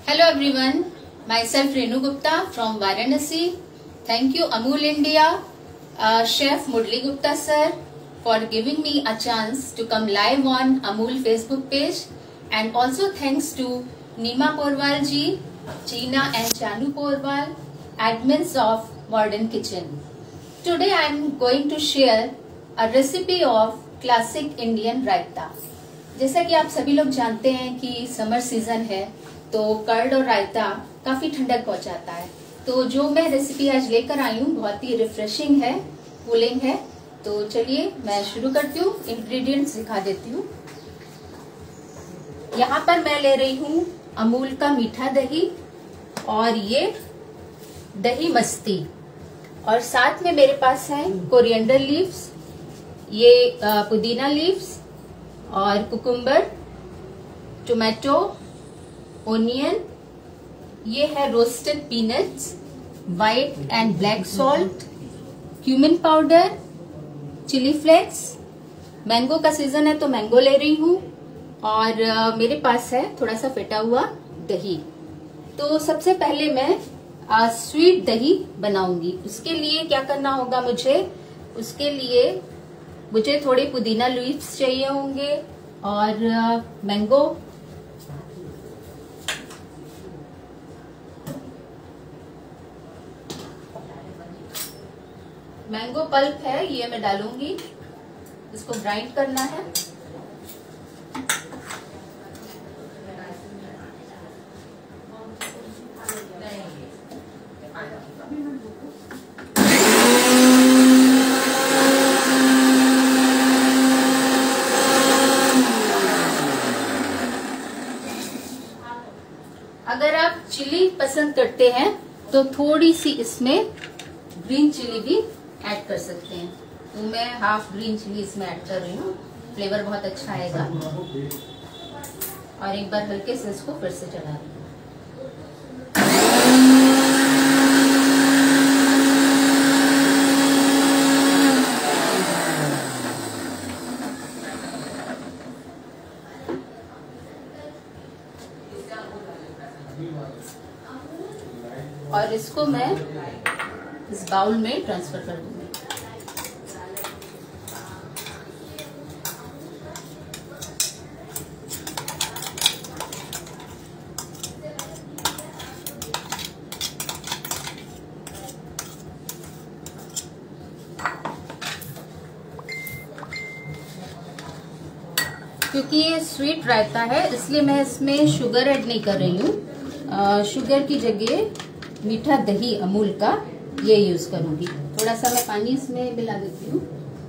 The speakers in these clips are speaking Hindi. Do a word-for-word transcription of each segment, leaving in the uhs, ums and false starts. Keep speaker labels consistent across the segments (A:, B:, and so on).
A: Hello everyone, myself Renu Gupta from Varanasi. Thank you Amul India, uh, Chef Murli Gupta sir for giving me a chance to come live on Amul Facebook page, and also thanks to Nima Porwal ji, Jeena and Chanu Porwal, admins of Modern Kitchen. Today I am going to share a recipe of classic Indian raita. जैसा कि आप सभी लोग जानते हैं कि समर सीजन है तो कर्ड और रायता काफी ठंडक पहुंचाता है। तो जो मैं रेसिपी आज लेकर आई हूँ बहुत ही रिफ्रेशिंग है, कूलिंग है। तो चलिए मैं शुरू करती हूँ, इंग्रेडिएंट्स दिखा देती हूँ। यहाँ पर मैं ले रही हूँ अमूल का मीठा दही और ये दही मस्ती, और साथ में मेरे पास है कोरिएंडर लीव्स, ये पुदीना लीव्स और कुकुम्बर, टोमेटो, ओनियन, ये है roasted peanuts, white and black salt, cumin powder, chilli flakes. Mango का सीजन है तो मैंगो ले रही हूँ, और uh, मेरे पास है थोड़ा सा फेटा हुआ दही। तो सबसे पहले मैं आ, स्वीट दही बनाऊंगी। उसके लिए क्या करना होगा मुझे, उसके लिए मुझे थोड़े पुदीना लीव्स चाहिए होंगे और आ, मैंगो, मैंगो पल्प है ये मैं डालूंगी, इसको ग्राइंड करना है। अगर आप चिली पसंद करते हैं तो थोड़ी सी इसमें ग्रीन चिली भी ऐड कर सकते हैं। तो मैं हाफ ग्रीन चिली इसमें ऐड कर रही हूँ, फ्लेवर बहुत अच्छा आएगा। और एक बार हल्के से इसको फिर से चला रही हूँ। और इसको मैं इस बाउल में ट्रांसफर कर दूंगी। क्योंकि ये स्वीट रायता है इसलिए मैं इसमें शुगर ऐड नहीं कर रही हूँ। शुगर की जगह मीठा दही अमूल का ये यूज करूंगी। थोड़ा सा मैं पानी इसमें मिला देती हूँ।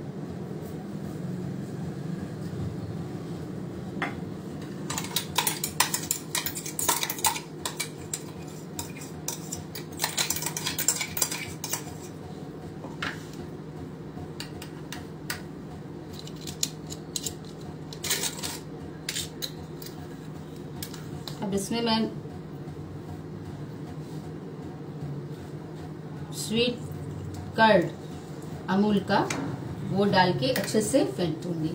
A: अब इसमें मैं स्वीट कर्ड अमूल का वो डाल के अच्छे से फेंट दूंगी।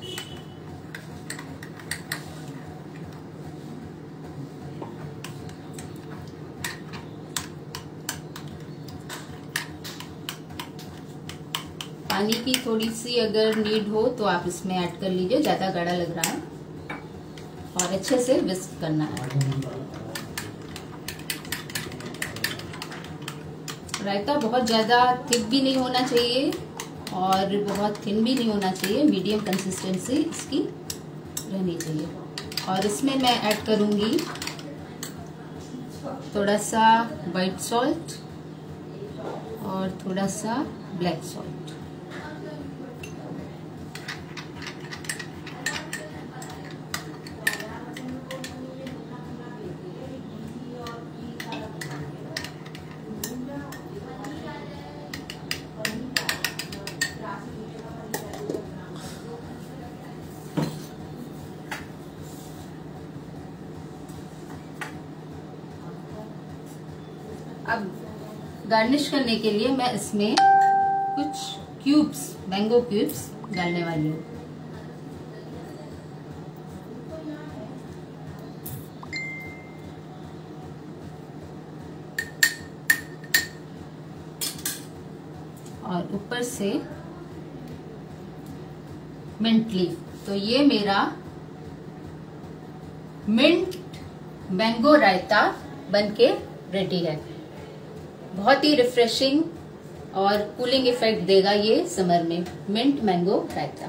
A: पानी की थोड़ी सी अगर नीड हो तो आप इसमें ऐड कर लीजिए, ज्यादा गाढ़ा लग रहा है। और अच्छे से विस्क करना है। रायता बहुत ज़्यादा थिक भी नहीं होना चाहिए और बहुत थिन भी नहीं होना चाहिए, मीडियम कंसिस्टेंसी इसकी रहनी चाहिए। और इसमें मैं ऐड करूँगी थोड़ा सा वाइट सॉल्ट और थोड़ा सा ब्लैक सॉल्ट। अब गार्निश करने के लिए मैं इसमें कुछ क्यूब्स, मैंगो क्यूब्स डालने वाली हूँ। और ऊपर से मिंट लीफ। तो ये मेरा मिंट मैंगो रायता बनके रेडी है। बहुत ही रिफ्रेशिंग और कूलिंग इफेक्ट देगा ये समर में, mint mango raita.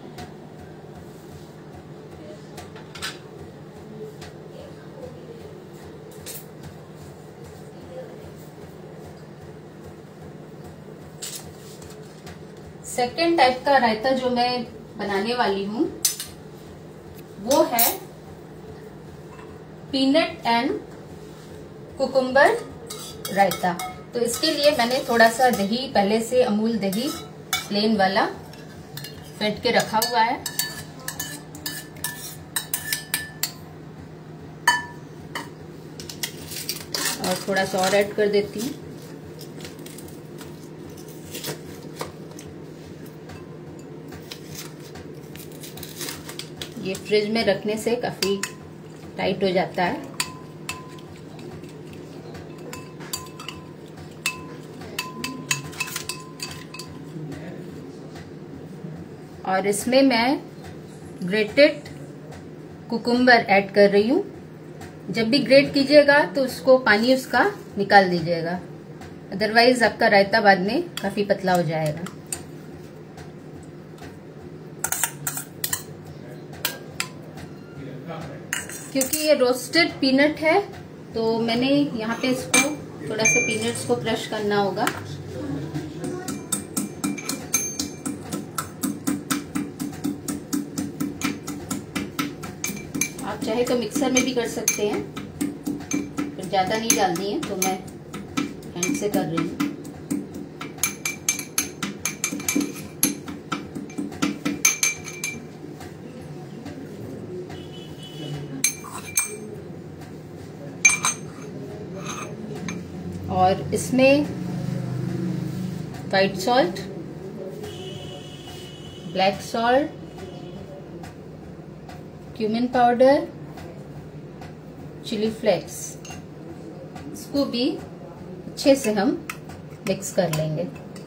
A: Second type का रायता जो मैं बनाने वाली हूँ वो है पीनट एंड कुकुम्बर रायता। तो इसके लिए मैंने थोड़ा सा दही, पहले से अमूल दही प्लेन वाला फेंट के रखा हुआ है। और थोड़ा सा और ऐड कर देती हूँ। ये फ्रिज में रखने से काफी टाइट हो जाता है। और इसमें मैं ग्रेटेड कुकुम्बर ऐड कर रही हूँ। जब भी ग्रेट कीजिएगा तो उसको पानी उसका निकाल दीजिएगा, अदरवाइज आपका रायता बाद में काफी पतला हो जाएगा। क्योंकि ये रोस्टेड पीनट है तो मैंने यहाँ पे इसको थोड़ा सा पीनट्स को क्रश करना होगा। आप चाहे तो मिक्सर में भी कर सकते हैं, पर ज्यादा नहीं डालनी है तो मैं हैंड से कर रही हूँ। और इसमें white salt, black salt, cumin powder, chilli flakes, इसको भी अच्छे से हम मिक्स कर लेंगे।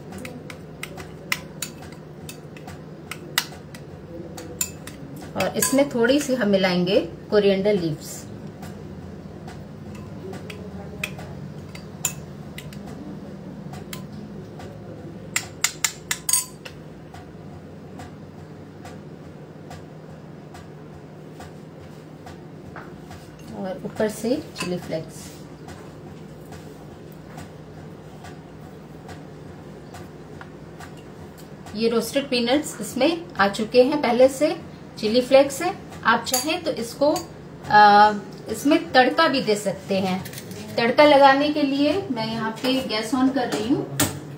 A: और इसमें थोड़ी सी हम मिलाएंगे कोरिएंडर लीव्स। और ऊपर से चिली फ्लेक्स। ये रोस्टेड पीनट्स इसमें आ चुके हैं पहले से, चिली फ्लेक्स है। आप चाहें तो इसको आ, इसमें तड़का भी दे सकते हैं। तड़का लगाने के लिए मैं यहाँ पे गैस ऑन कर रही हूँ।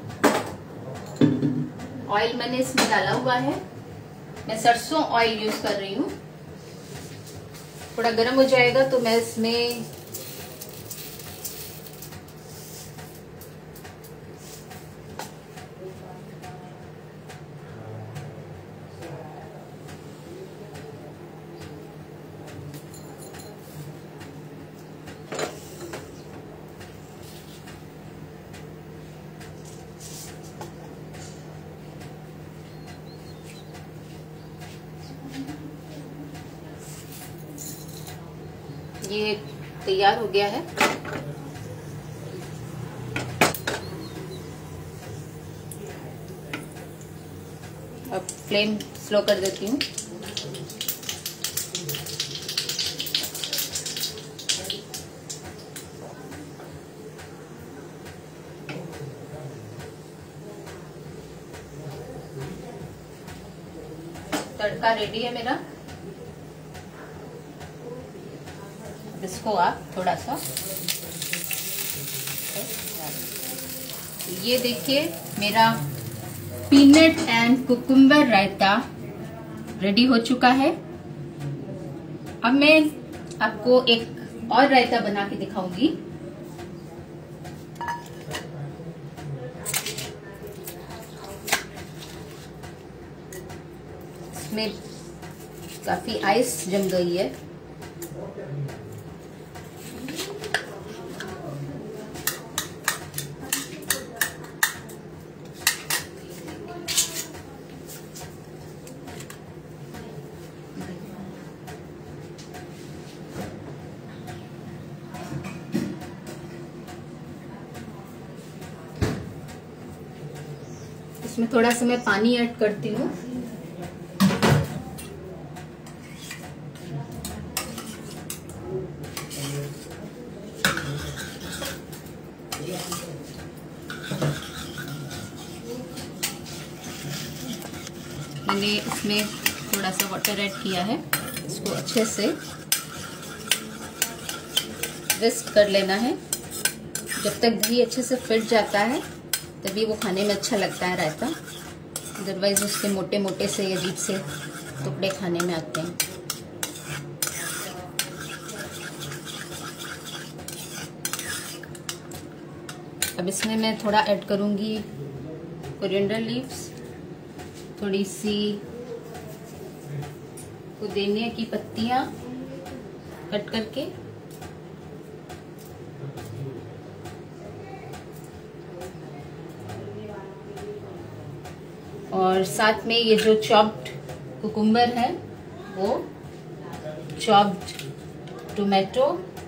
A: ऑयल मैंने इसमें डाला हुआ है, मैं सरसों ऑयल यूज कर रही हूँ। थोड़ा गर्म हो जाएगा तो मैं इसमें ये तैयार हो गया है। अब फ्लेम स्लो कर देती हूँ। तड़का रेडी है मेरा। इसको आप थोड़ा सा, ये देखिए मेरा peanut and cucumber raita ready हो चुका है। अब मैं आपको एक और रायता बना के दिखाऊंगी। इसमें काफी आइस जम गई है। इसमें थोड़ा सा मैं पानी ऐड करती हूँ। मैंने इसमें थोड़ा सा वाटर ऐड किया है। इसको अच्छे से विस्क कर लेना है। जब तक दही अच्छे से फिट जाता है तभी वो खाने में अच्छा लगता है रायता, अदरवाइज उसके मोटे मोटे से अजीब से टुकड़े खाने में आते हैं। अब इसमें मैं थोड़ा ऐड करूंगी कोरिएंडर लीव्स, थोड़ी सी पुदीने की पत्तियां कट करके, और साथ में ये जो चॉप्ड कुकुम्बर है वो, चॉप्ड टोमेटो,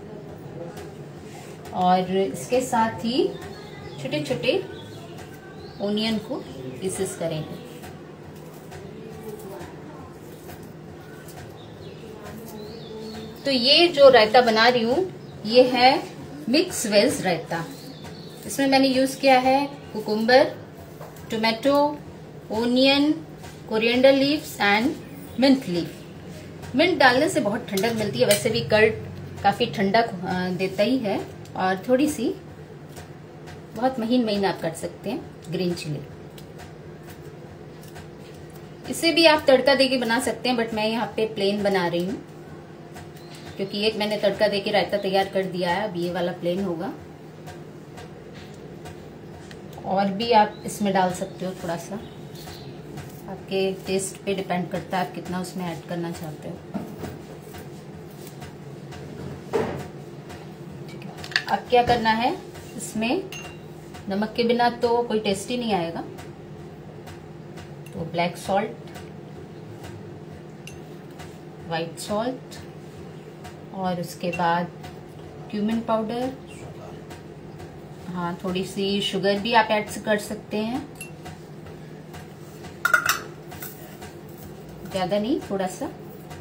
A: और इसके साथ ही छोटे छोटे ओनियन को पीसेस करेंगे। तो ये जो रायता बना रही हूँ ये है मिक्स वेज रायता। इसमें मैंने यूज किया है cucumber, tomato, onion, coriander leaves and mint leaf. Mint डालने से बहुत ठंडक मिलती है, वैसे भी कर्ड काफी ठंडक देता ही है, और थोड़ी सी बहुत महीन महीन आप कर सकते हैं ग्रीन चिली। इसे भी आप तड़का देके बना सकते हैं, बट मैं यहाँ पे प्लेन बना रही हूँ क्योंकि एक मैंने तड़का देके रायता तैयार कर दिया है। अब ये वाला प्लेन होगा। और भी आप इसमें डाल सकते हो, थोड़ा सा आपके टेस्ट पे डिपेंड करता है आप कितना उसमें ऐड करना चाहते हो। ठीक है, अब क्या करना है, इसमें नमक के बिना तो कोई टेस्ट ही नहीं आएगा, तो ब्लैक सॉल्ट, वाइट सॉल्ट, और उसके बाद क्यूमिन पाउडर, हाँ थोड़ी सी शुगर भी आप ऐड कर सकते हैं, ज्यादा नहीं, थोड़ा सा,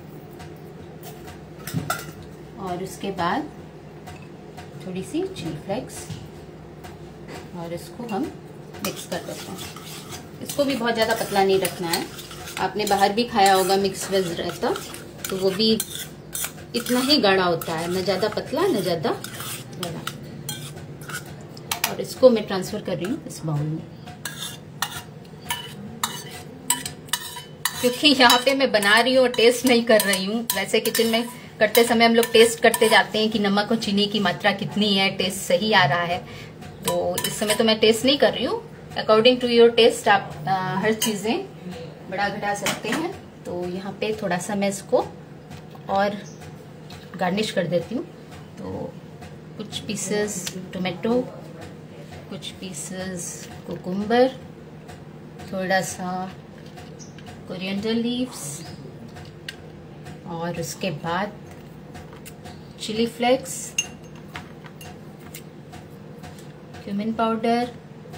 A: और उसके बाद थोड़ी सी चिली फ्लेक्स, और इसको हम मिक्स कर देते हैं। इसको भी बहुत ज्यादा पतला नहीं रखना है। आपने बाहर भी खाया होगा मिक्स वेज रायता, तो वो भी इतना ही गाढ़ा होता है, न ज्यादा पतला न ज्यादा गाढ़ा। और इसको मैं ट्रांसफर कर रही हूँ इस बाउल में, क्योंकि यहाँ पे मैं बना रही हूँ और टेस्ट नहीं कर रही हूँ। वैसे किचन में करते समय हम लोग टेस्ट करते जाते हैं कि नमक और चीनी की मात्रा कितनी है, टेस्ट सही आ रहा है। तो इस समय तो मैं टेस्ट नहीं कर रही हूँ। अकॉर्डिंग टू योर टेस्ट आप आ, हर चीजें बढ़ा घटा सकते हैं। तो यहाँ पे थोड़ा सा मैं इसको और गार्निश कर देती हूँ। तो कुछ पीसेस टोमेटो, कुछ पीसेस कुकुम्बर, थोड़ा सा कोरिएंडर लीव्स, और उसके बाद चिली फ्लेक्स, क्यूमिन पाउडर,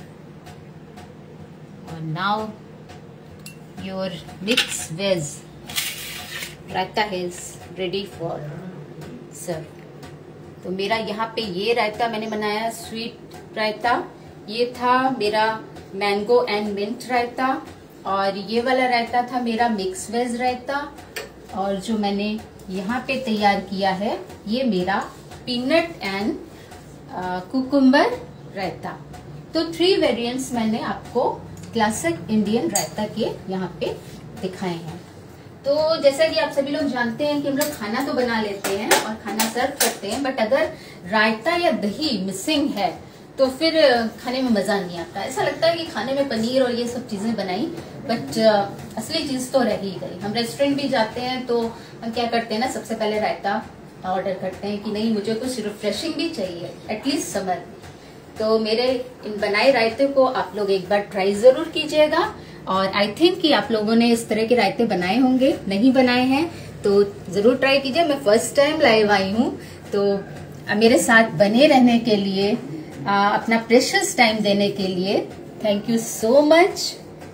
A: और now your mix veg raita is ready for serve. तो मेरा यहाँ पे ये रायता मैंने बनाया स्वीट रायता, ये था मेरा मैंगो एंड मिंट रायता, और ये वाला रायता था मेरा मिक्स वेज रायता, और जो मैंने यहाँ पे तैयार किया है ये मेरा पीनट एंड कुकुम्बर रायता। तो थ्री वेरिएंट्स मैंने आपको क्लासिक इंडियन रायता के यहाँ पे दिखाए हैं। तो जैसा कि आप सभी लोग जानते हैं कि हम लोग खाना तो बना लेते हैं और खाना सर्व करते हैं, बट अगर रायता या दही मिसिंग है तो फिर खाने में मजा नहीं आता। ऐसा लगता है कि खाने में पनीर और ये सब चीजें बनाई, बट असली चीज तो रह ही गई। हम रेस्टोरेंट भी जाते हैं तो हम क्या करते हैं ना, सबसे पहले रायता ऑर्डर करते हैं कि नहीं मुझे कुछ रिफ्रेशिंग भी चाहिए, एटलीस्ट समर। तो मेरे इन बनाए रायते को आप लोग एक बार ट्राई जरूर कीजिएगा, और आई थिंक कि आप लोगों ने इस तरह के रायते बनाए होंगे। नहीं बनाए हैं तो जरूर ट्राई कीजिए। मैं फर्स्ट टाइम लाइव आई हूँ, तो मेरे साथ बने रहने के लिए, आ, अपना प्रेशियस टाइम देने के लिए thank you so much.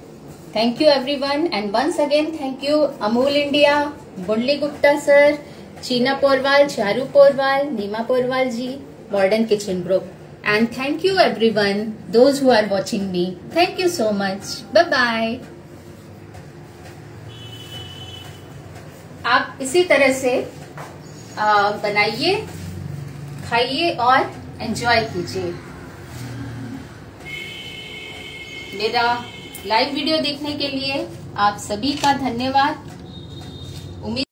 A: Thank you everyone and once again thank you Amul India, Murali Gupta sir, Cheena Porwal, Charu Porwal, Neema Porwal ji, modern kitchen group, and thank you everyone those who are watching me. Thank you so much, bye bye. आप इसी तरह से बनाइए, खाइए और एंजॉय कीजिए। मेरा लाइव वीडियो देखने के लिए आप सभी का धन्यवाद। उम्मीद